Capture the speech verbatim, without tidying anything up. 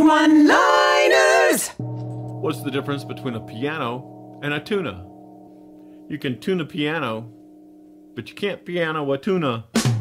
One-liners! What's the difference between a piano and a tuna? You can tune a piano, but you can't piano a tuna.